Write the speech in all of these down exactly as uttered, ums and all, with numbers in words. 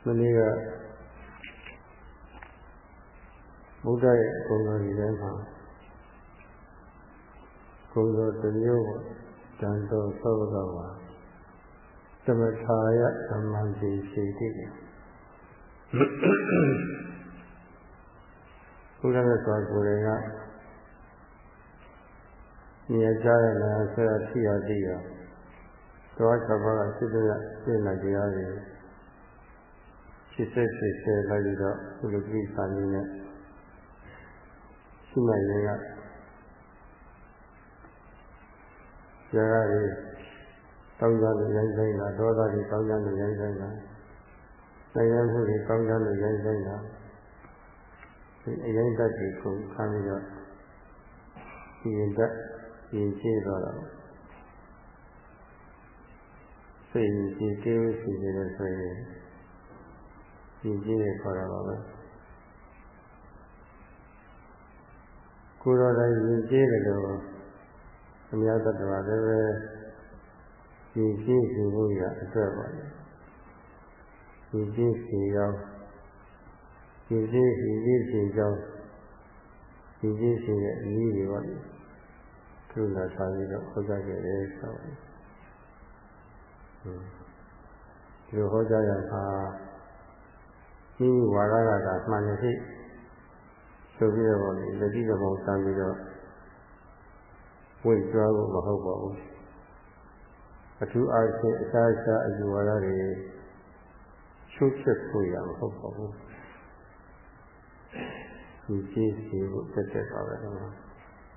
မနေ့ကဘုရားရဲ့ဂုဏ်တော်ကြီးထဲမှာဂုဏ်တော်တစ်မျိုးတန်တော်သောကဝါသမထာယသမ္မာတိရှိတိဘုရားရဲ့သွားကိုယ်ကမြင်ကြရနာဆရာထိရသိရသွား၆ပါးကစိတ္တရပြည့်လာကြရတယ်ဖြစ်စေဖြစ်စေလိုက်ပြီးတော့ဘုလိုကိစ္စလေးနဲ့ရှိမှရင်ကဇာတ်ရီတောင်းကြလို့ရိုင်းဆိုင်တာဒေါသတွေတောင်းကြလို့ရိုင်းဆိုင်တာနိုင်ငံမှုတွေတောင်းကြလို့ရိုင်းဆိုင်တာဒီအရင်တက်တွေကိုခံပြီးတော့ဒီရင်တက်ရင်ကျေးတော့တော့စိတ်ကြီးကျေးကျေးစီနေတယ်ဆိုရင်ရင်ကျေးရခေါ်တာပါပဲကိုယ်တော်တိုင်းရင်ကျေးတယ်လို့အများသတ္တဝါလည်းပဲရင်ကျေးစီဖို့ရအတွက်ပါလေရင်ကျေးစီရောက်ရင်ကျေးစီရင်ကျေးစီကြောင်းရင်ကျေးစီရဲ့အနည်းတွေပါလေကုလသာပြီးတော့ဟောကြားခဲ့တယ်ဆိုတော့ဒီလိုဟောကြားရတာဒီဝါရကတာမှန်တယ်ဖြစ်ဆိုပြီးတော့လေလက်ကြည့်တဲ့ပုံစံပြီးတော့ဝိကြွားဖို့မဟုတ်ပါဘူးအထူးအားဖြင့်အစားအစာအယူဝါဒတွေချုပ်ချက်ဖို့ရမဟုတ်ပါဘူးဒီကြည့်စီဖို့တက်တက်ပါပဲတော့ဟုတ်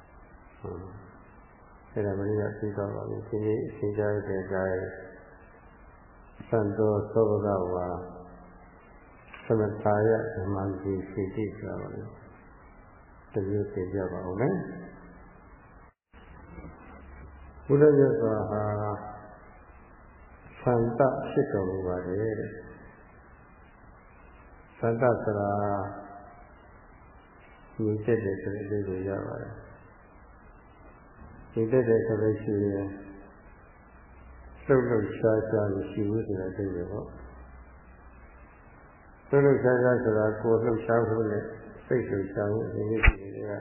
အဲ့ဒါမင်းကသိတော့ပါဘူးဒီနေ့အချိန်ကြာတဲ့အတိုင်းသံတော်သောဘဂဝါသမထာယဓမ္မကြီးရှိတိဆိုတာပါလေတကယ်သိကြပါဦးမယ်ဘုရားမြတ်စွာဟာသံတဖြစ်တော်မူပါတယ်တဲ့သံတဆိုတာညီတက်တယ်ဆိုတဲ့အဓိပ္ပာယ်ရပါတယ်ညီတက်တယ်ဆိုလို့ရှိရင်လှုပ်လှုပ်ရှားရှားမရှိဘူးဆိုတဲ့အဓိပ္ပာယ်ပေါ့လှုပ်လှုပ်ရှားရှားဆိုတာကိုယ်လှုပ်ရှားဖို့နဲ့စိတ်လှုပ်ရှားဖို့ဒီနေ့ဒီနေ့က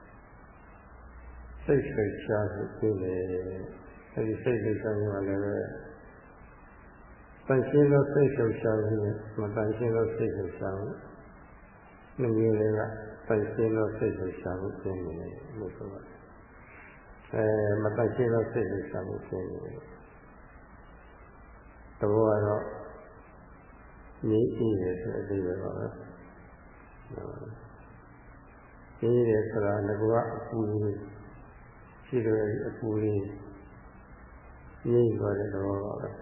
စိတ်လှုပ်ရှားဖို့ပြုတယ်အဲဒီစိတ်လှုပ်ရှားမှုကလည်းပဲတန်ရှင်းသောစိတ်လှုပ်ရှားမှုနဲ့မတန်ရှင်းသောစိတ်လှုပ်ရှားမှုနှစ်မျိုးတွေကတန်ရှင်းသောစိတ်လှုပ်ရှားမှုဖြစ်နေတယ်လို့ဆိုပါတယ်အဲမတန်ရှင်းသောစိတ်လှုပ်ရှားမှုဖြစ်နေတယ်တဘောကတော့ငြိအေးတယ်ဆိုတဲ့အဓိပ္ပာယ်ပါပဲငြိအေးတယ်ဆိုတာကကအပူကြီးရှိတယ်အပူကြီးငြိသွားတဲ့သဘောပါပဲ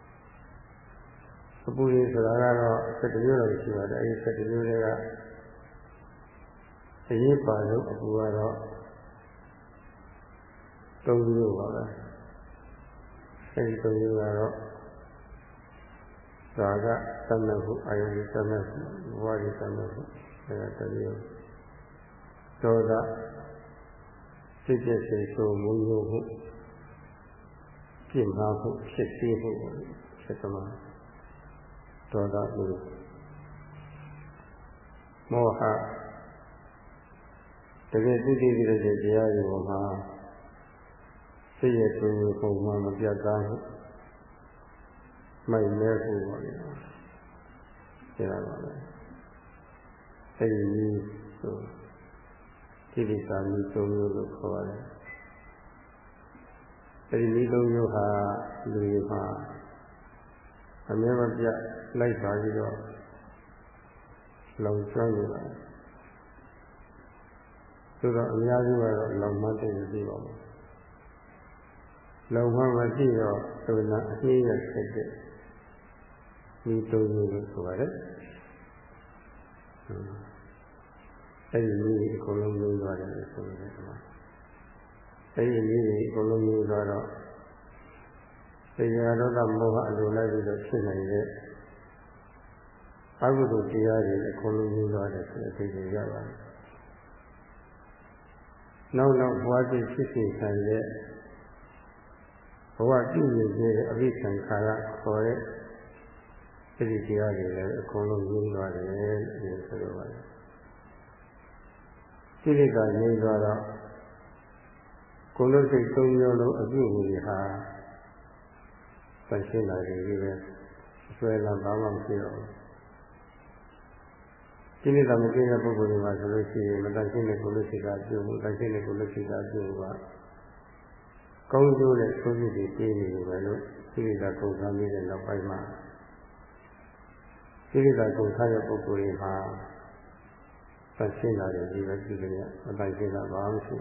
အပူကြီးဆိုတာကတော့စက်တမျိုးတော့ရှိပါတယ်အဲဒီစက်တမျိုးတွေကအရေးပါလို့အပူကတော့သုံးမျိုးပါပဲအဲဒီသုံးမျိုးကတော့သာကသမတ်ဖို့အာယုသမတ်ဖို့ဝါရီသမတ်ဖို့အဲဒါတည်းဒေါသစိတ်ကြည်စိတ်ဆိုးမူမျိုးမှုပြင်းမှားဖို့ဖြစ်သေးဖို့ဖြစ်သမှာဒေါသလို့မောဟတကယ်သိသိကြတဲ့တရားတွေပေါ်မှာစိတ်ရဲ့ကိုယ်ပုံမှန်မပြတ်သားဘူးမိုက်လဲဖို့ပါလေကျတာပါပဲအဲဒီဆိုကိလေသာမျိုးသုံးမျိုးလို့ခေါ်ပါတယ်အဲဒီမျိုးသုံးမျိုးဟာလူတွေမှာအမြဲမပြတ်လိုက်ပါပြီးတော့လုံကျွမ်းနေပါတယ်ဆိုတော့အများကြီးကတော့လုံမှန်းသိနေပြီပါဘူးလုံမှန်းမရှိတော့သုနာအနည်းရဖြစ်တဲ့ဒီသုံးမျိုးလို့ဆိုပါတယ်အဲဒီမျိုးအကုန်လုံးမျိုးသွားတယ်လို့ဆိုရတယ်ကွာအဲဒီမျိုးအကုန်လုံးမျိုးသွားတော့တရားတော်ကမောဟအလိုလိုက်ပြီးတော့ဖြစ်နိုင်တဲ့အကုသိုလ်တရားတွေအကုန်လုံးမျိုးသွားတယ်ဆိုတဲ့အသိဉာဏ်ရပါတယ်နောက်နောက်ဘဝတည်ဖြစ်ဖြစ်ဆိုင်တဲ့ဘဝတည်နေတဲ့အဘိသံခါရခေါ်တဲ့ဒီတရားတွေလည်းအကုန်လုံးရင်းသွားတယ်လို့ဆိုလိုပါတယ်စိတ်ကရင်းသွားတော့ကိုယ်လုံးစိတ်သုံးမျိုးလုံးအပြုအမူတွေဟာသန့်ရှင်းလာတယ်ကြီးပဲအစွဲလမ်းဘာမှမရှိတော့ဘူးဒီနေ့ကမကျင်းတဲ့ပုဂ္ဂိုလ်တွေမှာဆိုလို့ရှိရင်မတန်ရှင်းတဲ့ကိုယ်လုံးစိတ်ကပြုမှုတန်ရှင်းတဲ့ကိုယ်လုံးစိတ်ကပြုမှုကကောင်းကျိုးတဲ့ဆိုးကျိုးတွေပြေးနေတယ်ပဲလို့စိတ်ကကုန်စားမိတဲ့နောက်ပိုင်းမှာစိတ်ကကုန်စားတဲ့ပုဂ္ဂိုလ်တွေမှာသန့်ရှင်းလာတယ်ကြီးပဲပြုလို့ရမတန်ရှင်းတာဘာမှမရှိ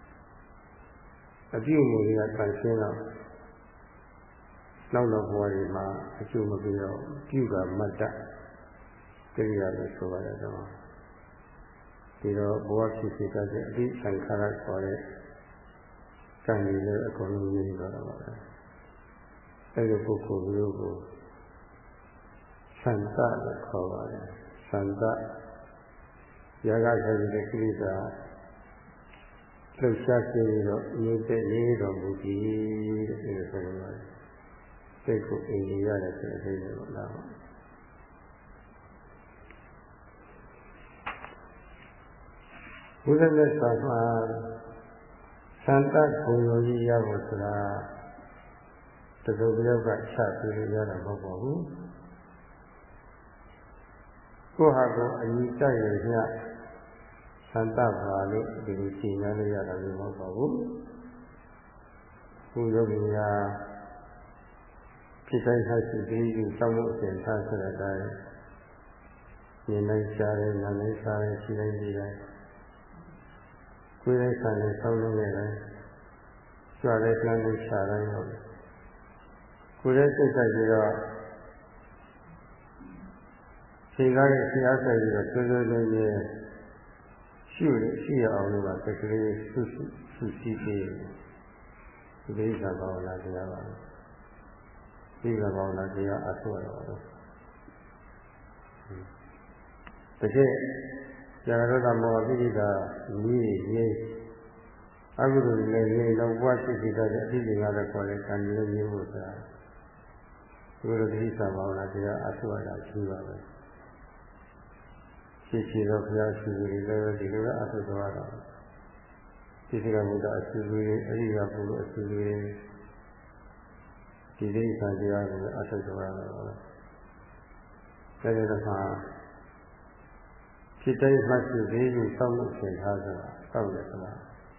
အပြုအမူတွေကသန့်ရှင်းတော့နောက်တော့ဘဝတွေမှာအကျိုးမပြီးတော့ပြုကမတ္တကိရိယာလို့ဆိုပါတယ်တော့ဒီတော့ဘဝဖြစ်ဖြစ်တဲ့အတိသံခါရခေါ်တဲ့ကံတွေလည်းအကုန်လုံးရင်းသွားတော့ပါပဲအဲဒီပုဂ္ဂိုလ်မျိုးကိုသံတလို့ခေါ်ပါတယ်သံတရာဂဆိုင်တဲ့ကိရိယာလှုပ်ရှားခြင်းပြီးတော့ရင်းတဲ့နေတော်မူသည်တဲ့ဆိုလိုပါတယ်စိတ်ကိုအိမ်ကြီးရတယ်ဆိုတဲ့အသေးလေးပေါ့လားဘုရားမြတ်စွာဘုရားသံတဂုဏ်တော်ကြီးရဖို့ဆိုတာတကယ်ပြောက်ကချပြီးရတာမဟုတ်ပါဘူးကိုယ့်ဟာကိုယ်အညီကြရရသံတပါလို့ဒီလိုရှင်းရလို့ရတာမျိုးမဟုတ်ပါဘူးဘုရားမြတ်ဖြစ်တိုင်းထားရှိပြီးယူဆောင်မှုအစဉ်ထားဆိုတဲ့အတိုင်းဉာဏ်နဲ့ရှားတယ်နာနဲ့ရှားတယ်ရှိတိုင်းရှိတိုင်းကိုယ်ရဲ့ဆံနဲ့ဆောင်းလုံးနဲ့လည်းကြွတဲ့ကံလေးရှားတိုင်းဟုတ်ကိုယ်ရဲ့စိတ်ဆိုင်ပြီးတော့ခြေကားရဲ့ဆရာဆိုင်ပြီးတော့ဆွေးဆွေးလေးလေးရှုရရှိရအောင်လို့ပါတကယ်ဆုဆုဆုစီးပြီးဒီလိစ္ဆာဘာဝနာတရားပါဒီကဘာဝနာတရားအဆောရတော့တကယ်ဇာရတမောပိဋကနီးရေးအကုသိုလ်လည်းရေးတော့ဘဝရှိရှိတဲ့အတိအကျရတဲ့ခေါ်တဲ့ကံလေးရေးဖို့ဆိုတာဒီလိုတိစ္ဆာဘာဝနာတရားအဆောရတာရှိပါပဲရှိရှိတော့ဘုရားရှိရှိလည်းဒီလိုအဆောသွားတော့ဒီစိကဘုရားအရှိရှိအရိယာဘုရားအရှိရှိဒီလိစ္ဆာတရားကိုအထောက်ကြရတာပါ။ဒါကြတဲ့အခါဖြစ်တိုင်းမှတ်စုသေးပြီးစောင့်လို့သင်ထားဆိုတာစောင့်တယ်ဆိုတာ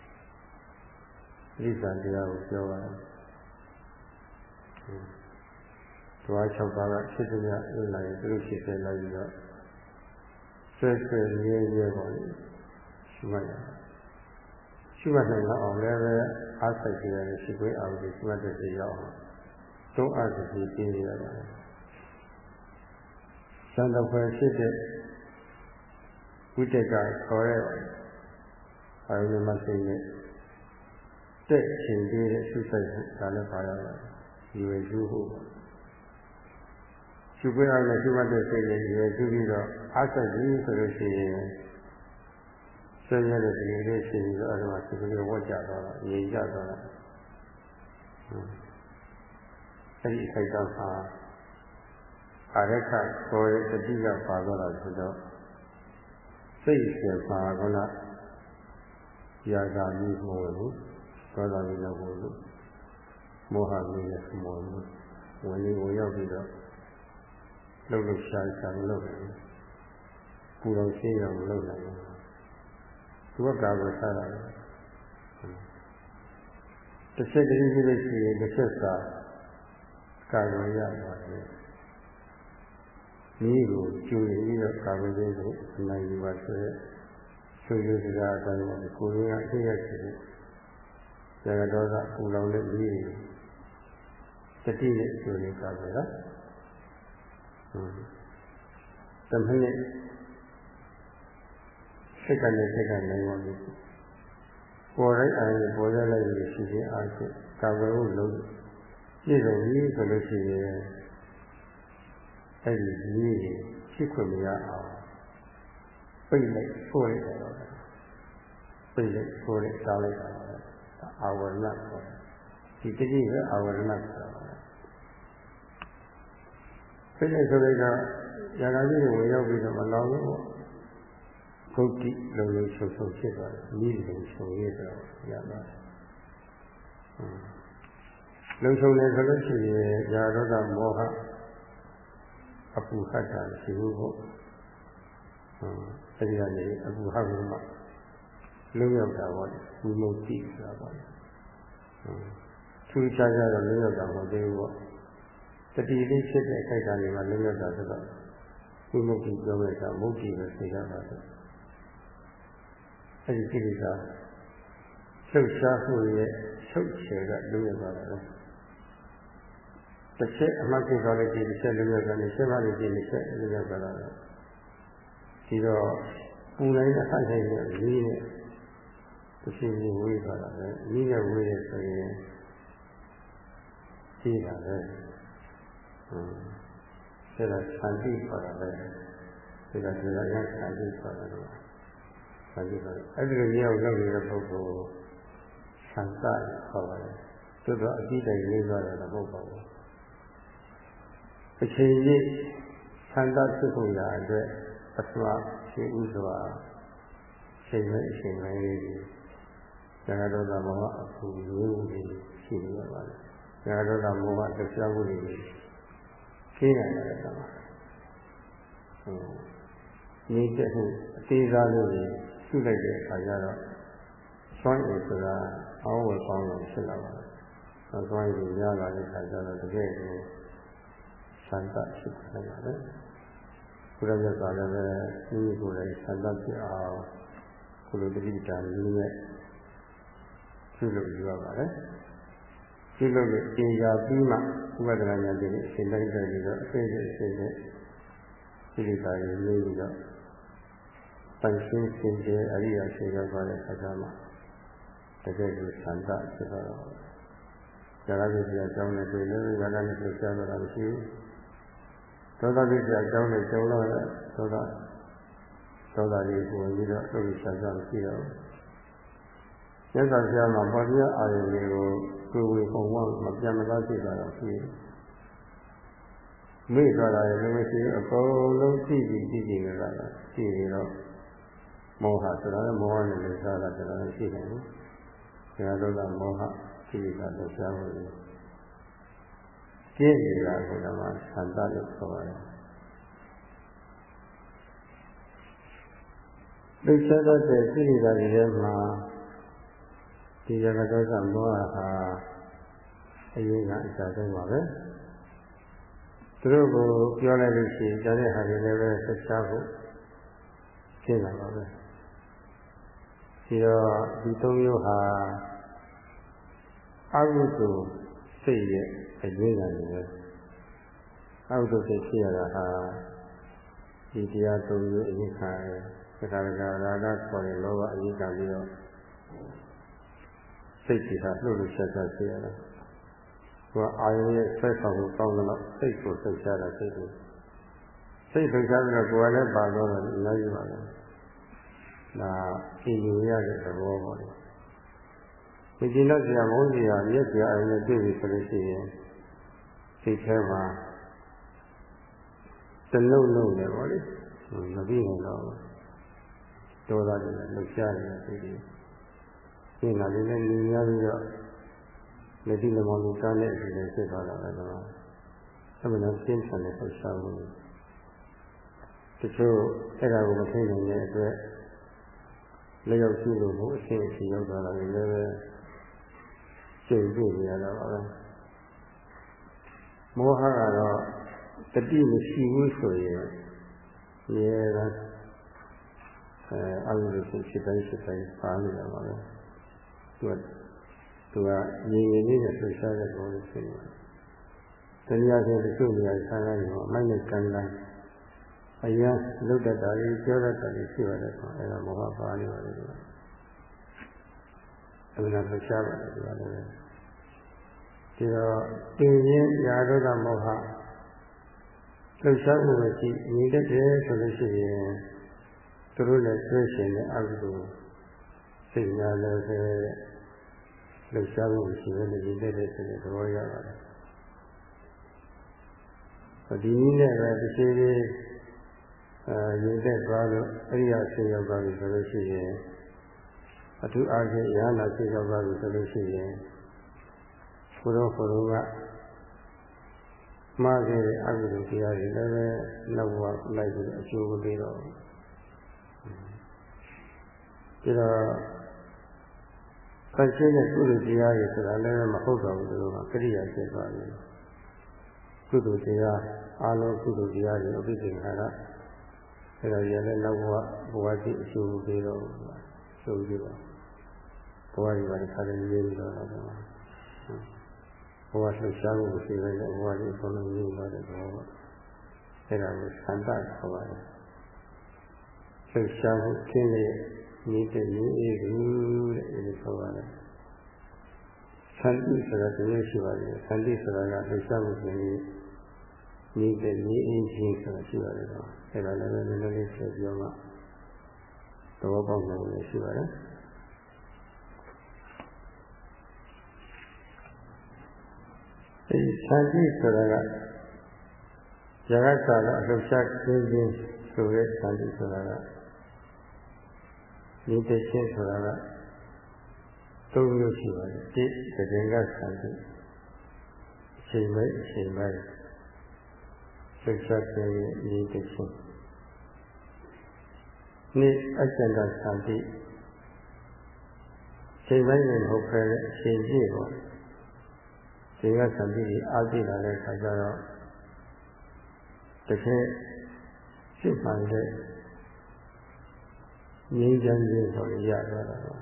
လိစ္ဆာတရားကိုပြောပါတယ်။တွား၆ပါးကဖြစ်တဲ့ညအင်းလာရင်သူဖြစ်တဲ့လိုက်ပြီးတော့ဆွဲဆွဲရဲရဲပေါ်လို့ရှိမှရတယ်။ရှိမှနိုင်အောင်လည်းပဲအားစိုက်ကြရတယ်ရှိခွင့်အောင်ဒီရှိမှတဲ့စီရောက်အောင်သုံးအားစီပြီးရပါတယ်။သံတဖွယ်ဖြစ်တဲ့ဝိတ္တကခေါ်တဲ့အာယုမစိတ်နဲ့တက်ချင်ပြီးတဲ့ဆုစိတ်ကိုဒါလည်းပါရပါတယ်။ဒီဝေစုဖို့ရှုခွင့်အားနဲ့ရှုမှတ်တဲ့စိတ်နဲ့ရွယ်စုပြီးတော့အားစိုက်ပြီးဆိုလို့ရှိရင်ဆွေးရတဲ့ဒီလေးရှိပြီးတော့အဲ့ဒါကစိတ်ကလေးဝတ်ကြတော့ငြိမ်ကြတော့အဲ့ဒီစိတ်တော့ဟာအာရခခေါ်တဲ့တတိကပါတော့တာဆိုတော့စိတ်ရှင်ပါကလားယာဂာမျိုးမဟုတ်ဘူးသောတာမျိုးလည်းမဟုတ်ဘူးမောဟမျိုးလည်းမဟုတ်ဘူးဝင်နေဝင်ရောက်ပြီးတော့လှုပ်လှုပ်ရှားရှားမလုပ်နိုင်ဘူးပူတော်ရှင်းအောင်မလုပ်နိုင်ဘူးသူကကာကွယ်ထားတာတစ်ချက်တည်းကြီးလို့ရှိရင်တစ်ချက်သာကာကွယ်ရပါတယ်ဒီကိုကျူရင်ပြီးတော့ကာကွယ်ခြင်းကိုအနိုင်ယူပါဆိုရဲဆွေးနွေးစကားအတိုင်းပေါ့ကိုယ်ရင်းအသိရရှိတယ်ဇဂတောကပူလောင်တဲ့ဒီတတိနဲ့ကျူရင်ကာကွယ်တာတမင်းနဲ့စိတ်ကနေစိတ်ကနေနိုင်ပါလိမ့်ပေါ်တိုင်းအားဖြင့်ပေါ်ရလိုက်ရရှိခြင်းအားဖြင့်ကာကွယ်ဖို့လုပ်ပြည့်စုံပြီဆိုလို့ရှိရင်အဲ့ဒီကြီးဖြစ်ခွင့်မရအောင်ပိတ်လိုက်ဆိုးလိုက်တော့ပိတ်လိုက်ဆိုးလိုက်တောင်းလိုက်တာအာဝရဏခေါ်ဒီတတိကအာဝရဏဆိုတာဖိတ်တဲ့ဆိုလိုက်ကရာဂကြီးတွေဝင်ရောက်ပြီးတော့မလောင်လို့ဂုတ်တိလုံးလုံးချုပ်ချုပ်ဖြစ်သွားတယ်။ဤလိုချုပ်ရတော့ရသွားတယ်။လုံဆုံးတယ်ဆိုလို့ရှိရင်ရာဒေါသမောဟအပူဟတ်တာရှိဘူးပေါ့။အဲဒီကနေအပူဟတ်လို့မှလုံးရောက်တာပေါ့။ဒီမုတ်တိဆိုတာပေါ့။ထူးခြားခြားတော့လုံးရောက်တာမဟုတ်သေးဘူးပေါ့။တတိလေးဖြစ်တဲ့အခိုက်အတန့်တွေမှာလုံးရောက်တာဆိုတော့ဒီမုတ်တိပြောမဲ့ကမုတ်တိပဲသိရပါတယ်။အဲဒီကိလေသာလှုပ်ရှားမှုရဲ့ချုပ်ချယ်ကလုံးရောက်သွားတယ်။တစ်ချက်အမှတ်ကြီးသွားလို့ဒီတစ်ချက်လုံးရောက်တာနဲ့ဆက်ပါလို့ဒီတစ်ချက်လုံးရောက်သွားတာ။ဒီတော့ပူတိုင်းနဲ့ဆက်ဆိုင်တဲ့လေးနဲ့တစ်ချိန်ချင်းဝေးသွားတာပဲ။လေးနဲ့ဝေးရဆိုရင်ကြီးတာပဲ။ဟွန်းဒါကသံတိခေါ်တာပဲ။ဒါကဒီကရသံတိခေါ်တာတော့သံတိခေါ်တယ်။အဲဒီလိုမျိုးရောက်နေတဲ့ပုဂ္ဂိုလ်သံသခေါ်ပါတယ်။သို့တော့အတိတ်တိုင်လေးသွားတယ်တော့မဟုတ်ပါဘူး။အချိန်ကြီးသံသဖြစ်ကုန်တာအတွက်ပထမရှိဥစွာချိန်မဲ့အချိန်ပိုင်းလေးကြီးဇာတ်တော်သာမောဟအပူမျိုးလေးရှိနေရပါတယ်။ဇာတ်တော်သာမောဟတစ်ခြားမှုတွေရှင်းရတယ်ကွာ။ဟိုနေတဲ့ဟုအသေးစားလို့ရှုလိုက်တဲ့အခါကျတော့စွန့်ရည်ဆိုတာအောင်းဝယ်ပေါင်းလို့ဖြစ်လာပါတယ်။စွန့်ရည်ရလာတဲ့အခါကျတော့တကယ်ကိုသံသဖြစ်နေပါတယ်။ဘုရားမြတ်စွာလည်းပဲဒီကိုယ်လည်းသံသဖြစ်အောင်ကုလိုတိတာလေးနဲ့ရှုလို့ရပါတယ်။ရှုလို့အင်ညာပြီးမှဥပဒနာဉာဏ်တွေအရှင်တိုင်းတိုင်းပြီးတော့အစိမ့်အစိမ့်နဲ့ဒီလိုပါရေးလို့ပြီးတော့တန်ရှင်းရှင်းကျအရိယာရှိရောက်သွားတဲ့အခါကျမှတကယ်ကိုသံသဖြစ်တော့ဇာတိပြအကြောင်းနဲ့တွေ့လို့ဇာတိပြဆက်တော့မရှိဘူး။သောတာပြအကြောင်းနဲ့ကြုံတော့သောတာသောတာလေးကိုပြီးတော့သူ့ဆက်ကြမရှိတော့ကျက်စာပြမှာပေါ်ပြအာရုံတွေကိုကိုယ်ဝေပုံဝမပြတ်မသားဖြစ်တာတော့ရှိတယ်။မိသွားတာလည်းမရှိဘူးအကုန်လုံးကြည့်ကြည့်ကြည့်ကြည့်ကြတာရှိနေတော့မောဟဆိုတာလည်းမောဟနဲ့လည်းစားတာဆိုတာလည်းရှိတယ်နော်။ဒါတော့ကမောဟရှိတာတော့ရှားဖို့ကျင့်နေတာကမှသံသလို့ခေါ်ပါတယ်။သိချတတ်တဲ့ရှိနေတာတွေထဲမှာဒီရကတောကမောဟဟာအရေးကအစားဆုံးပါပဲ။သူတို့ကိုပြောလိုက်လို့ရှိရင်ကြားတဲ့ဟာတွေလည်းပဲဆက်ရှားဖို့ဖြစ်လာပါပဲ။ဒီတော့ဒီသုံးမျိုးဟာအကုသိုလ်စိတ်ရဲ့အရင်းခံတွေပဲအကုသိုလ်စိတ်ဖြစ်ရတာဟာဒီတရားသုံးမျိုးအရင်းခံသက္ကာရကရာဂခေါ်တဲ့လောဘအရင်းခံပြီးတော့စိတ်ကြီးဟာလှုပ်လှုပ်ရှားရှားဖြစ်ရတာသူကအာယုရဲ့ဆွဲဆောင်မှုကောင်းတော့စိတ်ကိုလှုပ်ရှားတာစိတ်ကိုစိတ်လှုပ်ရှားပြီးတော့ကိုယ်ကလည်းပါတော့တယ်အများကြီးပါပဲဒါအင်းယူရတဲ့သဘောပေါ့လေဒီကျင်တော့ဆရာမုန်းကြီးဟာရက်ဆရာအရင်တွေ့ပြီဆိုလို့ရှိရင်စိတ်ထဲမှာတလုံးလုံးနဲ့ပေါ့လေမပြီးနိုင်တော့ဒေါသတွေနဲ့လှုပ်ရှားနေတဲ့စိတ်တွေဒီနာလေးနဲ့ညီများပြီးတော့လက်တိလမောင်လူကားနဲ့အတူတူဖြစ်သွားတာပဲတော့အမှန်တော့ပြင်းထန်တဲ့လှုပ်ရှားမှုတချို့အဲ့ဒါကိုမသိနိုင်တဲ့အတွက်လျောက်ရှိလို့ဘုအရှင်းအရှင်းရောက်သွားတာလည်းပဲကျုပ်တွေ့နေရတာပါပဲမောဟကတော့တတိမရှိဘူးဆိုရင်ရေကအဲအယုဒ္ဓစိတ်တိုင်းစိတ်တိုင်းပါနေတာပါပဲသူကသူကငြိမ်ငြိမ်လေးနဲ့ဆွရှားတဲ့ဘောလေးဖြစ်နေတယ်တရားချင်းတချို့နေရာဆန်းကားနေမှာအမိုက်နဲ့ကန်းတိုင်းအရာလုတ်တတ်တာကြီးပြောတတ်တာကြီးရှိပါတယ်ဆိုအဲဒါမောဟပါနေပါလေဒီကအမှန်တော့ရှားပါတယ်ဒီကလည်းဒီတော့တင်ရင်ရာဂဒမောဟလှုပ်ရှားမှုမရှိညီတတ်တယ်ဆိုလို့ရှိရင်သူတို့လည်းဆွဲရှင်တဲ့အကုသိုလ်စိတ်များလည်းပဲလှုပ်ရှားမှုရှိတယ်ညီတတ်တယ်ဆိုတဲ့သဘောရပါတယ်ဒီနည်းနဲ့ပဲတစ်ချိန်လေးအဲရင်သက်သွားလို့အရိယာဆေရောက်သွားပြီဆိုလို့ရှိရင်အထူးအားဖြင့်ရဟနာဆေရောက်သွားပြီဆိုလို့ရှိရင်ဘုရောဘုရောကမှားခဲ့တဲ့အကုသိုလ်တရားတွေလည်းပဲနောက်ဘဝလိုက်ပြီးအကျိုးမပေးတော့ဘူးဒါတော့ဆက်ရှင်းတဲ့ကုသိုလ်တရားတွေဆိုတာလည်းမဟုတ်တော့ဘူးလို့ကကရိယာဖြစ်သွားတယ်ကုသိုလ်တရားအာလုံးကုသိုလ်တရားတွေအပိသိက္ခာကအဲ့ဒါကြီးလည်းနောက်ဘဝဘဝရှိအကျိုးမပေးတော့ဘူးဆိုပြီးတော့ဘဝကြီးပါတစ်ခါတည်းရေးပြီးတော့တော့ဘဝလှူရှားမှုကိုသိရတဲ့ဘဝကြီးအကုန်လုံးရေးသွားတဲ့ဘောပေါ့အဲ့ဒါကိုသံတခေါ်ပါတယ်လှူရှားမှုခင်းတဲ့နေတဲ့ရင်းအေးကူတဲ့ဒီလိုခေါ်ပါတယ်သံတိဆိုတာတမျိုးရှိပါတယ်သံတိဆိုတာကလှူရှားမှုခြင်းနေတဲ့ရင်းအေးခြင်းဆိုတာရှိပါတယ်တော့အဲ့ဒါလည်းနည်းနည်းလေးဆက်ပြောမှသဘောပေါက်နိုင်လို့ရှိပါတယ်ဒီသံတိဆိုတာကဇဂတ်စာကအလှူရှားခြင်းခြင်းဆိုတဲ့သံတိဆိုတာကနေတဲ့ခြင်းဆိုတာကသုံးမျိုးရှိပါတယ်တိတကယ်ကသံတိအချိန်ပိုင်းအချိန်ပိုင်းလှူရှားခြင်းရဲ့နေတဲ့ခြင်းနေ့အကျဉ်းသံတိချိန်ပိုင်းနဲ့ဟုတ်ခဲတဲ့အချိန်ပြည့်ပေါ့ဒီကသံတိကြီးအားပြည့်လာတဲ့အခါကျတော့တကယ်ရှိမှန်တဲ့ငြိမ်းချမ်းခြင်းဆိုရရတာတော့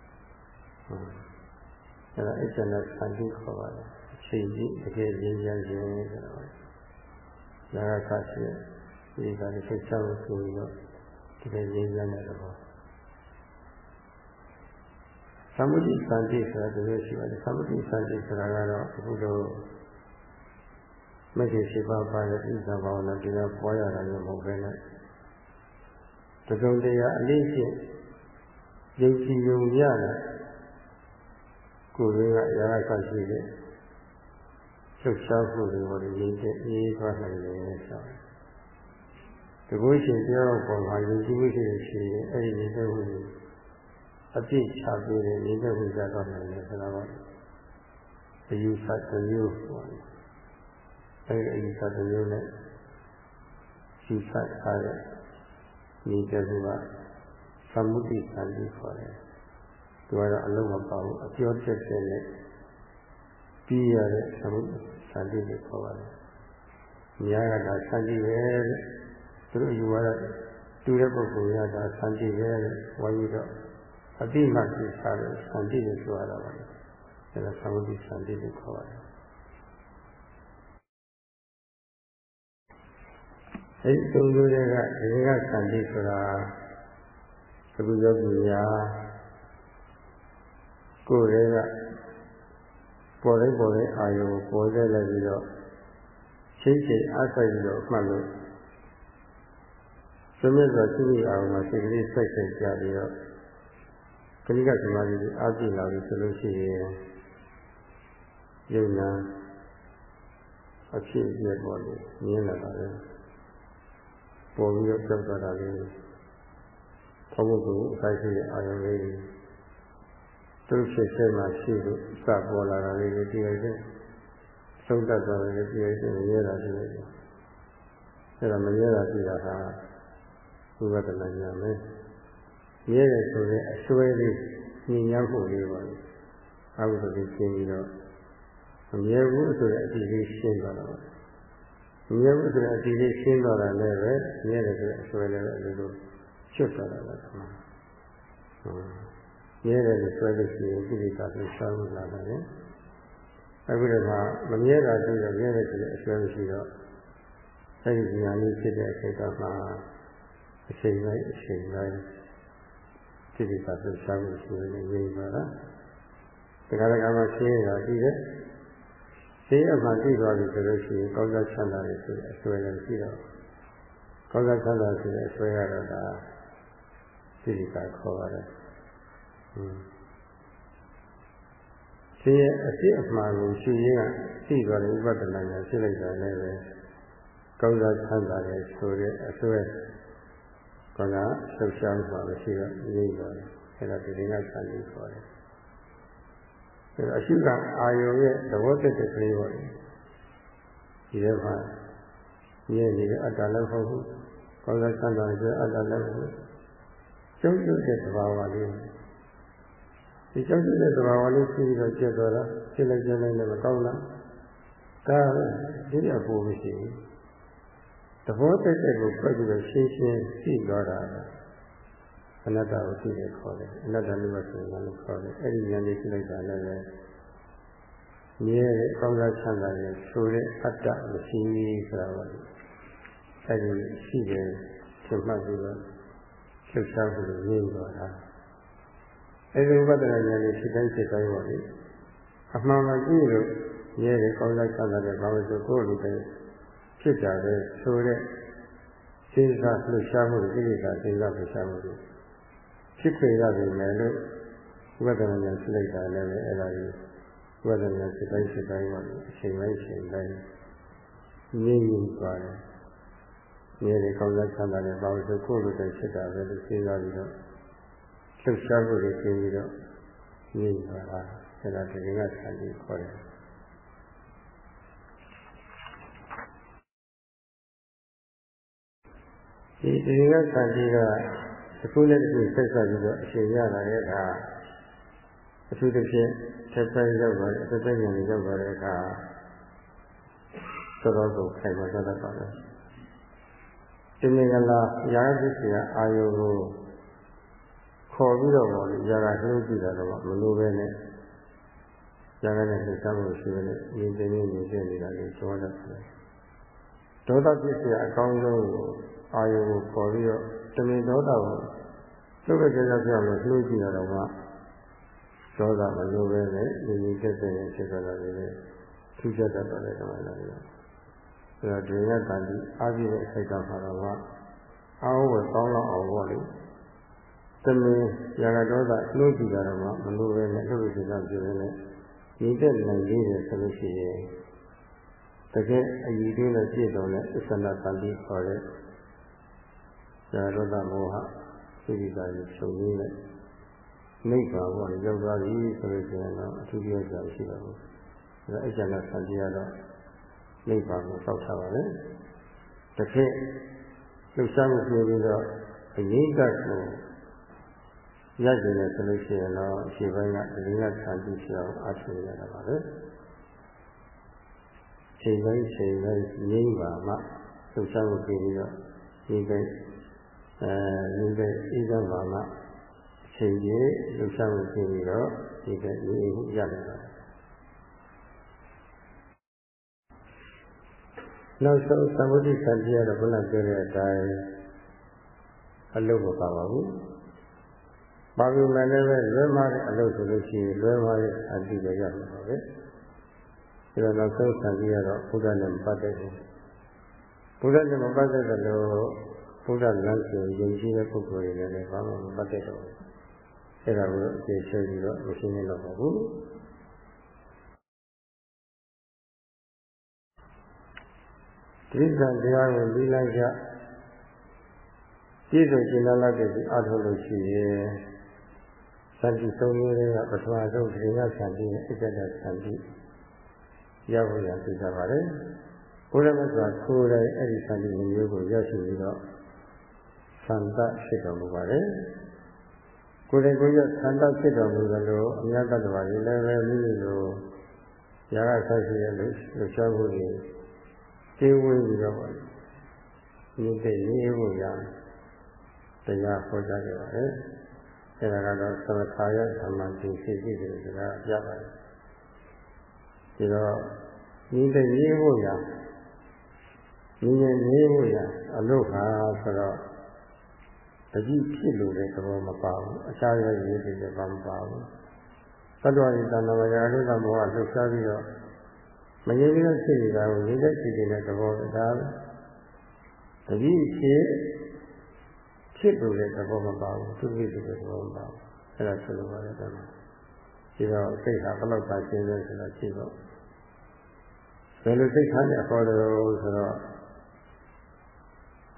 အဲဒါအကျဉ်းသံတိခေါ်ပါတယ်အချိန်ကြီးတကယ်ငြိမ်းချမ်းခြင်းဆိုတော့ဒါကဆက်ရှိဒီကနေ့ဆက်ချောက်ဆိုပြီးတော့တကယ်ငြိမ်းချမ်းတဲ့တော့သမုဒိသံတိဆိုတာဒီလိုရှိပါတယ်သမုဒိသံတိဆိုတာကတော့အခုတော့မဂ္ဂင်ရှိပါပါရဲ့ဣဇာဘာဝနာတရားပွားရတာမျိုးမဟုတ်ဘဲနဲ့တစုံတရာအလေးဖြင့်ယုံကြည်ယုံရတာကိုယ်ရင်းကရာဂကရှိတဲ့လှုပ်ရှားမှုတွေကိုရင်းတဲ့အေးသွားနိုင်တယ်ဆိုတကုရှင်တရားပေါ်မှာယုံကြည်မှုရှိတဲ့ရှိရင်အဲ့ဒီရင်းတဲ့မှုအပြည့်ချပေးတဲ့ရင်းတဲ့မှုကြတော့နိုင်တယ်ဆိုတာကအယူဆတစ်မျိုးပေါ့အဲ့ဒီအယူဆတစ်မျိုးနဲ့ယူဆထားတဲ့ဒီတကူကသမုဒိသံတိခေါ်တယ်သူကတော့အလုံးမပါဘူးအပြောတက်တဲ့နဲ့ပြီးရတဲ့သမုဒိသံတိကိုခေါ်ပါတယ်။များကဒါသံတိပဲတဲ့သူတို့ယူရတဲ့တူတဲ့ပုဂ္ဂိုလ်ရတာသံတိပဲတဲ့ဝိုင်းပြီးတော့အတိမသိစားတဲ့သံတိကိုဆိုရတာပါလေ။အဲဒါသမုဒိသံတိကိုခေါ်ပါတယ်။အဲဒီသုံးမျိုးတွေကဒီကသံတိဆိုတာအခုယောဂီများကိုယ်ရဲ့ကပေါ်တိုင်းပေါ်တိုင်းအာယုံပေါ်ခဲ့လိုက်ပြီးတော့ချိန်ချိန်အားဆိုင်ပြီးတော့မှတ်လို့သမက်စွာရှိပြီးအောင်မှာစိတ်ကလေးစိုက်စိုက်ကြပြီးတော့ကလိကသမာဓိကြီးအားပြည့်လာပြီဆိုလို့ရှိရင်ယုံနာအဖြစ်အပျက်ပေါ်လို့မြင်လာတာပဲပေါ်ပြီးတော့ကြောက်သွားတာလေးဘုံဘုံအခိုက်ရှိတဲ့အာယုံလေးသူဖြစ်စေမှရှိလို့စပေါ်လာတာလေးကိုတည်ရတဲ့သုံးတတ်သွားတယ်တည်ရတဲ့မရဲတာတည်ရတယ်အဲဒါမရဲတာတည်တာဟာဝိပဿနာဉာဏ်ပဲရဲတယ်ဆိုရင်အစွဲလေးညဉ့်ညမ်းဖို့လေးပါလို့အာဟုတတိရှင်းပြီးတော့မရဲဘူးဆိုတဲ့အတိလေးရှင်းသွားတော့မရဲဘူးဆိုတဲ့အတိလေးရှင်းသွားတာလည်းပဲရဲတယ်ဆိုတဲ့အစွဲလည်းပဲအလိုလိုချွတ်သွားတာပါဟုတ်ရဲတယ်လို့ဆွဲလို့ရှိရင်ကိလေသာတွေရှားလို့လာတယ်အခုတည်းကမမြဲတာတွေ့တော့ရဲတယ်ဆိုတဲ့အဆွဲမရှိတော့အဲဒီဉာဏ်လေးဖြစ်တဲ့အချိန်တော့မှအချိန်တိုင်းအချိန်တိုင်းကိလေသာတွေရှားလို့ရှိရင်ရင်းသွားတာတခါတခါမှရှင်းရတာဒီတဲ့ရှင်းအမှန်သိသွားပြီဆိုလို့ရှိရင်ကောင်းစားချမ်းသာတယ်ဆိုတဲ့အဆွဲလည်းရှိတော့ကောင်းစားချမ်းသာဆိုတဲ့အဆွဲကတော့ဒါကိလေသာခေါ်ပါတယ်ရှင်ရဲ့အဖြစ်အမှန်ကိုရှင်ရင်းကသိသွားတဲ့ဥပဒနာညာဖြစ်လိုက်တာလည်းပဲကောင်းစားချမ်းသာတယ်ဆိုတဲ့အစွဲကကလှုပ်ရှားမှုမရှိတော့ငြိမ့်သွားတယ်အဲ့ဒါဒီငါဆန္ဒီခေါ်တယ်အဲ့တော့အရှိကအာယုရဲ့သဘောတက်တဲ့ကလေးပေါ့လေဒီထဲမှာမြဲနေတဲ့အတ္တလည်းဟုတ်ဘူးကောင်းစားချမ်းသာတဲ့အတ္တလည်းဟုတ်ကျုပ်ကျုပ်တဲ့သဘာဝလေးဒီကျုပ်ကျုပ်တဲ့သဘာဝလေးသိပြီးတော့ကျက်သွားတာဖြစ်လိုက်ကျက်လိုက်လည်းမကောင်းလားဒါဒီအဖို့မရှိဘူးသဘောတက်တဲ့ကိုပြတ်ပြီးတော့ရှင်းရှင်းသိသွားတာအနတ္တကိုသိတယ်ခေါ်တယ်အနတ္တနိဗ္ဗာန်ကိုလည်းခေါ်တယ်အဲ့ဒီဉာဏ်လေးသိလိုက်တာလည်းပဲမြဲတဲ့ကောင်းစားချမ်းသာတဲ့ဆိုတဲ့အတ္တမရှိဆိုတာပါအဲ့ဒီရှိတယ်သိမှတ်ပြီးတော့လှုပ်ရှားမှုကိုရင်းသွားတာအဲ့ဒီဝိပဿနာဉာဏ်လေးစိတ်တိုင်းစိတ်တိုင်းပါလေအမှန်မှကြည့်လို့ရဲတဲ့ကောင်းစားချမ်းသာတဲ့ဘာလို့ဆိုကိုယ်လိုပဲဖြစ်တာပဲဆိုတဲ့စိတ်ကလှုပ်ရှားမှုကိလေသာစိတ်ကလှုပ်ရှားမှုဖြစ်ခွင့်ရပြီမယ်လို့ဝိပဿနာဉာဏ်သိလိုက်တာလည်းပဲအဲ့ဒါကြီးဝိပဿနာစိတ်တိုင်းစိတ်တိုင်းပါလေအချိန်တိုင်းအချိန်တိုင်းငြိမ့်ငြိမ့်သွားတယ်ရဲတဲ့ကောင်းစားချမ်းသာတဲ့ဘာလို့ဆိုကိုယ်လိုပဲဖြစ်တာပဲလို့စဉ်းစားပြီးတော့လှုပ်ရှားမှုတွေကျင်းပြီးတော့ငြိမ့်သွားတာအဲ့ဒါဒီကဆန္ဒီခေါ်တယ်ဒီဒီကဆန္ဒီကအခုနဲ့တခုဆက်ဆက်ပြီးတော့အရှင်ရလာတဲ့အခါအထူးသဖြင့်ဆက်ပိုင်းရောက်သွားတဲ့အသက်ဉာဏ်တွေရောက်သွားတဲ့အခါတော်တော်ကိုခိုင်မာတတ်ပါတယ်ဒီမင်္ဂလာရာဇိစီအာယုကိုခေါ်ပြီးတော့ပေါ့လေຢာကနှိုးကြည့်တာတော့မလိုပဲနဲ့ຢာကနဲ့သိစားမှုရှိတဲ့ဉာဏ်တင်နေနေနေတာလေးကျော်တတ်တယ်ဒေါသဖြစ်เสียအကောင်းဆုံးကိုအာယုကိုခေါ်ပြီးတော့တမင်ဒေါသကိုသုဘကေကြပြောင်းလို့နှိုးကြည့်တာတော့မှဒေါသမလိုပဲနဲ့ဉာဏ်ကြီးတက်တဲ့ဖြစ်သွားတာလေးလည်းထူးခြားတတ်ပါတယ်ဓမ္မလာလေးအဲတော့ဒီရတန်ဒီအားပြည့်တဲ့အခိုက်အတန့်မှာတော့အာဝေကောင်းလောက်အောင်ပေါ့လေတမင်ຢာကဒေါသနှိုးကြည့်တာတော့မှမလိုပဲနဲ့သုဘကေကြပြောင်းလို့ညီတဲ့နိုင်လေးတယ်ဆိုလို့ရှိရင်တကယ်အည်သွင်းတဲ့ပြည့်စုံတဲ့သစ္စာတန်တိခေါ်တဲ့ဇာရောဒမောဟစိတ္တကြီးချုပ်ရင်းနဲ့နိဗ္ဗာန်ကိုရောက်သွားပြီဆိုလို့ရှိရင်တော့အထူးပြောစရာရှိတော့ဘူးအဲဒါအကျဉ်းနဲ့ဆံတရားတော့နိဗ္ဗာန်ကိုစောက်ထားပါလေတကယ်လှုပ်ရှားမှုပြပြီးတော့အငြိမ့်ကကိုရကြတယ်ဆိုလို့ရှိရင်တော့အရှိပိုင်းကဒီကဆံတိဖြစ်အောင်အားထုတ်ရတာပါပဲချိန်တိုင်းချိန်တိုင်းငြိမ့်ပါမှလှုပ်ရှားမှုပြပြီးတော့ဒီကိအဲဒီကိဣဒ္ဓဘာမှအချိန်ကြီးလှုပ်ရှားမှုပြပြီးတော့ဒီကိငြိမ့်မှုရတယ်ပါနောက်ဆုံးသမုဒိသတိရတော့ဘုရားပြောတဲ့အတိုင်းအလုပ်မပါပါဘူးပါပြီမှလည်းပဲလွဲမှားတဲ့အလုပ်ဆိုလို့ရှိရင်လွဲမှားတဲ့အတိပဲရမှာပါပဲဒီတော့နောက်ဆုံးဆံပြီးတော့ဘုရားနဲ့မပတ်သက်ဘူးဘုရားနဲ့မပတ်သက်တယ်လို့ဘုရားလမ်းစဉ်ယဉ်ကျေးတဲ့ပုဂ္ဂိုလ်တွေလည်းဘာမှမပတ်သက်တော့ဘူးအဲ့ဒါကိုအကျေချဲပြီးတော့မရှင်းနေတော့ဘူးဒီကံတရားကိုပြီးလိုက်ကြပြည့်စုံကျင့်လာတဲ့ဒီအားထုတ်လို့ရှိရင်သတိသုံးမျိုးတွေကပထမဆုံးဒီကဆံပြီးအကျဉ်းဆံပြီးရောက်ဖို့ရသိကြပါတယ်ဘုရားမြတ်စွာကိုယ်တိုင်အဲ့ဒီသတိမျိုးကိုရောက်ရှိပြီးတော့သံတဖြစ်တော်မူပါတယ်ကိုယ်တိုင်ကိုယ်ရသံတဖြစ်တော်မူတယ်လို့အများတတ်တော်ကြီးလည်းပဲမိမိလိုရာဂဆက်ရှိရဲ့လို့လှရှားဖို့ကြီးကျေဝေးပြီးတော့ပါဒီတဲ့ရေးဖို့ရတရားဟောကြားကြပါတယ်အဲဒါကတော့သမထာယသမန်တိစိတ်ကြည့်တယ်ဆိုတာပြပါတယ်ဒီတော့ဒီတဲ့ရေးဖို့ရဒီရင်ရေးဖို့ရအလို့ဟာဆိုတော့တတိဖြစ်လို့တဲ့သဘောမပါဘူးအခြားရဲ့ရေးတယ်လည်းဘာမပါဘူးသတ္တဝါတွေတဏ္ဍာရာအလုသမောဟလှုပ်ရှားပြီးတော့မငြိမ်းသေးတဲ့ဖြစ်နေတာကိုငြိမ်းတဲ့ဖြစ်နေတဲ့သဘောပဲဒါတတိဖြစ်ဖြစ်လို့တဲ့သဘောမပါဘူးသူဖြစ်လို့တဲ့သဘောမပါဘူးအဲ့ဒါဆိုလိုပါတယ်ကွာဒီတော့စိတ်ဟာဘယ်လောက်သာရှင်းလဲဆိုတာရှိတော့ဘယ်လိုစိတ်ထားနဲ့ဟောတယ်ဆိုတော့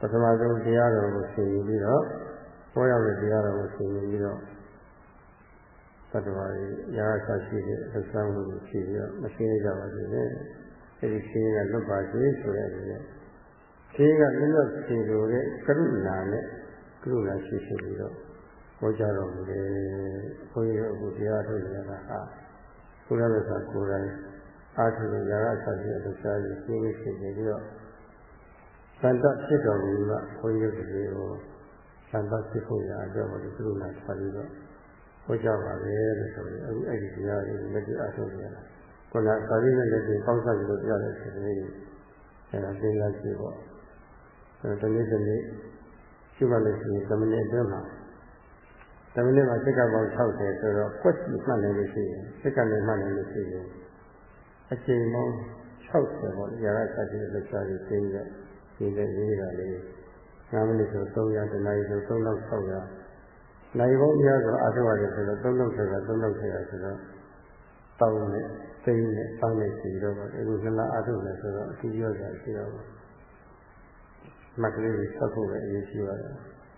ပထမဆုံးတရားတော်ကိုဆင်ယူပြီးတော့ဟောရမယ့်တရားတော်ကိုဆင်ယူပြီးတော့သတ္တဝါတွေရာဂရှိတဲ့သက်သာမှုကိုဖြည့်ပြီးတော့မရှင်းကြပါစေနဲ့အဲဒီရှင်းကလွတ်ပါစေဆိုတဲ့အနေနဲ့ရှင်းကလွတ်လွတ်စီလိုတဲ့ကရုဏာနဲ့ကရုဏာရှိရှိပြီးတော့ဟောကြားတော်မူတယ်ဘုန်းကြီးတို့အခုတရားထုတ်ရတာဟာဘုရားမြတ်စွာကိုယ်တိုင်အားထုတ်ရာဂရှိတဲ့သက်သာကိုရှင်းရှင်းပြီးတော့သံတဖြစ်တော်မူမှဘုန်းကြီးတို့ကိုသံတဖြစ်ဖို့ရာအတွက်ကိုကရုဏာထားပြီးတော့ဟောကြားပါလေလို့ဆိုရင်အခုအဲ့ဒီတရားတွေလက်တွေ့အားထုတ်ရတာခုနသာရိနဲ့လက်တွေ့ပေါင်းစပ်ပြီးတော့ကြားတဲ့ဆိုရင်အဲဒါသင်္ကန်းရှိပေါ့အဲဒီနေ့တနေ့ရှိမှလို့ရှိရင်တမနေ့အတွင်းမှာတမနေ့မှာစိတ်ကပေါင်း၆၀ဆိုတော့ကွက်ကြည့်မှတ်နိုင်လို့ရှိရင်စိတ်ကနေမှတ်နိုင်လို့ရှိရင်အချိန်ပေါင်း၆၀ပေါ့ရာဂစတဲ့လက်စားကြီးသိရဒီတဲ့ရေးတာလေး၅မိနစ်ဆို၃ရာတနာရီဆို၃၆၀၀နိုင်ဘုံများဆိုအာထုရတယ်ဆိုတော့သုံးလုံးဆိုတာသုံးလုံးဆရာဆိုတော့တောင်းနဲ့သိန်းနဲ့တောင်းနဲ့ရှိတော့ပေါ့အခုနှစ်လအာထုတယ်ဆိုတော့အထူးပြောကြရှိတော့မှတ်ကလေးကိုဆက်ဖို့ပဲအရေးကြီးပါတယ်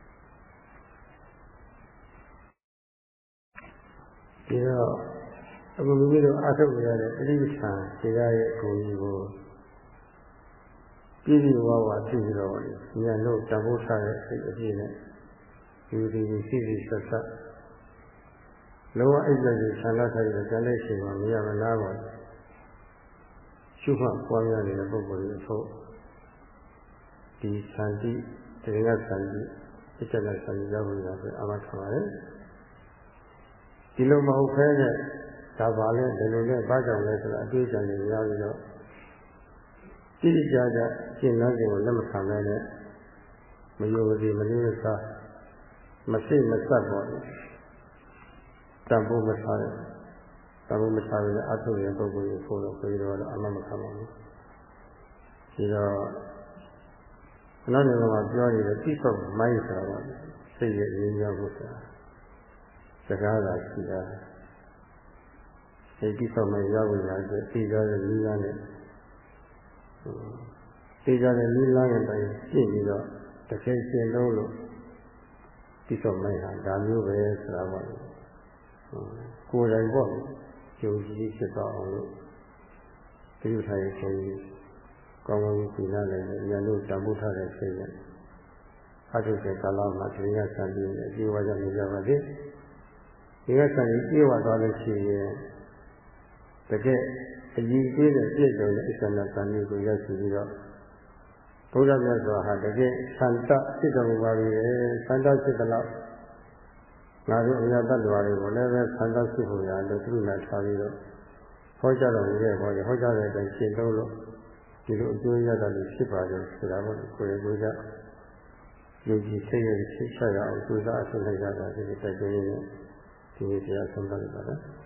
ဒီတော့အခုလူမျိုးတို့အာထုရတဲ့ပဋိပ္ပံတရားရဲ့အကုန်ကြီးကိုပြည့်ပြည့်ဝဝသိပြီးတော့ဉာဏ်တို့တန်ဖိုးထားတဲ့စိတ်အပြည့်နဲ့ဒီဒီရှိရှိဆက်ဆက်လောကအိပ်လက်ကိုဆန္ဒထားပြီးကြံတဲ့ချိန်မှာမရမလားပါရှုမှတ်ပွားများနေတဲ့ပုဂ္ဂိုလ်တွေအဖို့ဒီသံတိတရားသံတိစိတ်ကြတဲ့သံတိရောက်လို့ရတယ်အမှတ်ထားပါတယ်ဒီလိုမဟုတ်ခဲတဲ့ဒါပါလဲဒီလိုနဲ့ဘာကြောင့်လဲဆိုတာအတွေ့အကြုံတွေရပြီးတော့တိတိကျကျရှင်းလန်းစဉ်ကိုလက်မခံနိုင်တဲ့မယုံကြည်မလို့စားမရှိမဆက်ပေါ်တယ်တန်ဖိုးမထားတယ်တန်ဖိုးမထားရင်အထုရပုဂ္ဂိုလ်ကိုဖို့တော့ပြီးတော့အမှန်မခံပါဘူးဒီတော့ဘုရားရှင်ကပြောရတဲ့တိဆောက်မိုင်းဆိုတာကစိတ်ရဲ့ရင်းရောက်ဖို့ဆိုတာစကားသာရှိတာစိတ်တိဆောက်မိုင်းရောက်ဝင်လာတဲ့သိကြတဲ့နိလန်းနဲ့သိကြတဲ့နိလန်းရဲ့တိုင်းရှင်းပြီးတော့တကယ်ရှင်းလို့လို့ဒီတော့မိုင်းဟာဒါမျိုးပဲဆိုတာပေါ့ကိုယ်တိုင်ပေါ့ကြုံကြည်ဖြစ်တော့အောင်လို့ဒီလိုထားရခြင်းကောင်းကောင်းသိလာတယ်ဉာဏ်တို့တန်ဖိုးထားတဲ့စိတ်နဲ့အထုတဲ့ကာလမှာတရားစံပြီးအကျိုးဝါကြနေကြပါလေဒီကစံပြီးပြေဝသွားလို့ရှိရင်တကယ်အကြီးကြီးတဲ့ပြည့်စုံတဲ့အစ္ဆန္ဒသံမျိုးကိုရောက်ရှိပြီးတော့ဘုရားမြတ်စွာဟာတကယ်သံတဖြစ်တော်မူပါပြီလေသံတဖြစ်တဲ့လောက်ငါတို့အရာတ attva တွေကိုလည်းပဲသံတဖြစ်ဖို့ရလို့သူ့နာထားပြီးတော့ဟောကြားတော်မူတဲ့ဘောဟောကြားတဲ့အတိုင်းရှင်းသုံးလို့ဒီလိုအကျိုးရတာလို့ဖြစ်ပါတယ်ဆိုတာကိုကိုယ်ရကိုယ်ကယုံကြည်စိတ်ရဲ့ဖြစ်ချရအောင်ကြိုးစားအထောက်အကူရတာဒီတိုက်တွန်းရင်းနဲ့ဒီတရားဆုံးသတ်လိုက်ပါလား